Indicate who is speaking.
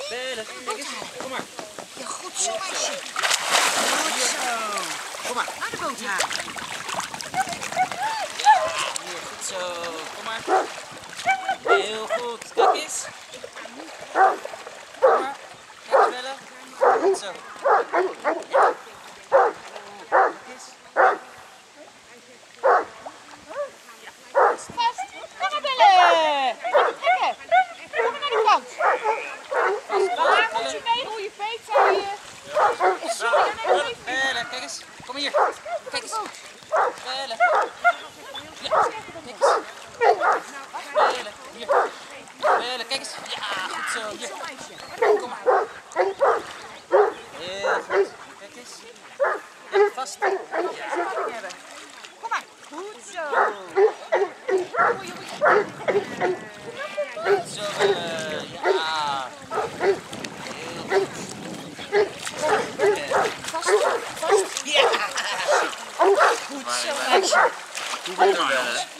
Speaker 1: Bellen, kijk eens. Kom maar.
Speaker 2: Ja, goed zo, meisje. Goed zo.
Speaker 1: Kom maar.
Speaker 2: Naar de boot halen.
Speaker 1: Hier, goed zo. Kom maar. Heel goed. Kijk eens. Kom maar. Kijk eens, Bellen. Goed zo. Kijk eens.
Speaker 2: Vast. Kom maar, Bellen. Trekken. Kom maar naar de kant. Waar moet je mee? Hoe je veet, zei je. Sorry,
Speaker 1: Bellen, kijk eens. Kom hier. Kijk eens. Bellen. Ja, kijk eens. Bellen, hier. Bellen, kijk eens. Ja, goed zo. Hier. Kom maar. Heel goed. Kijk eens. Ja, vast. Ja.
Speaker 2: Kom maar. Goed zo.
Speaker 1: Goed zo, Bellen. Ja. Heel goed.
Speaker 2: Vast. Vast.
Speaker 1: Ja.
Speaker 2: Goed zo, meisje.
Speaker 1: Goed, Bellen.